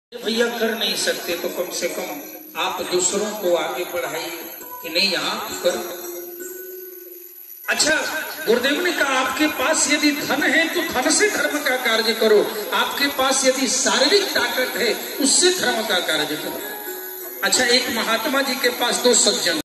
भैया कर नहीं सकते तो कम से कम आप दूसरों को आगे बढ़ाइए कि नहीं आप करो। अच्छा, गुरुदेव ने कहा आपके पास यदि धन है तो धन से धर्म का कार्य करो, आपके पास यदि शारीरिक ताकत है उससे धर्म का कार्य करो। अच्छा, एक महात्मा जी के पास दो सज्जन